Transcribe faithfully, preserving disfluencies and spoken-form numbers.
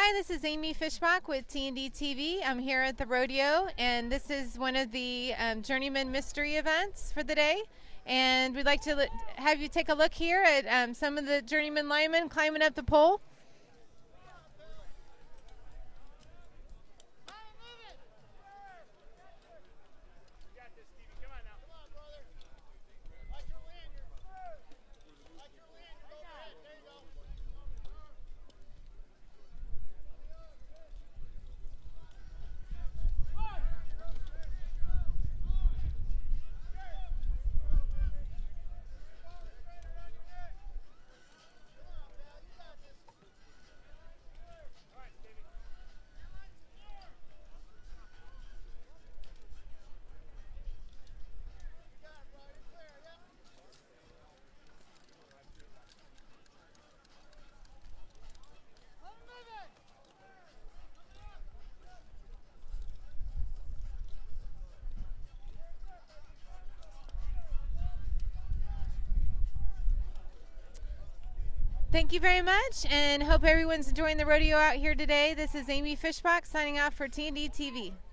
Hi, this is Amy Fishbach with T and D T V. I'm here at the rodeo, and this is one of the um, Journeyman mystery events for the day. And we'd like to have you take a look here at um, some of the Journeyman linemen climbing up the pole. Thank you very much, and hope everyone's enjoying the rodeo out here today. This is Amy Fishbach signing off for T and D T V.